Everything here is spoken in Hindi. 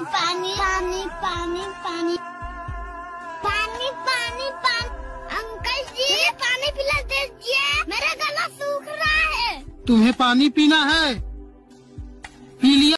पानी पानी पानी पानी पानी पानी पानी। अंकल जी पानी पिला दीजिए, मेरा गला सूख रहा है। तुम्हें पानी पीना है?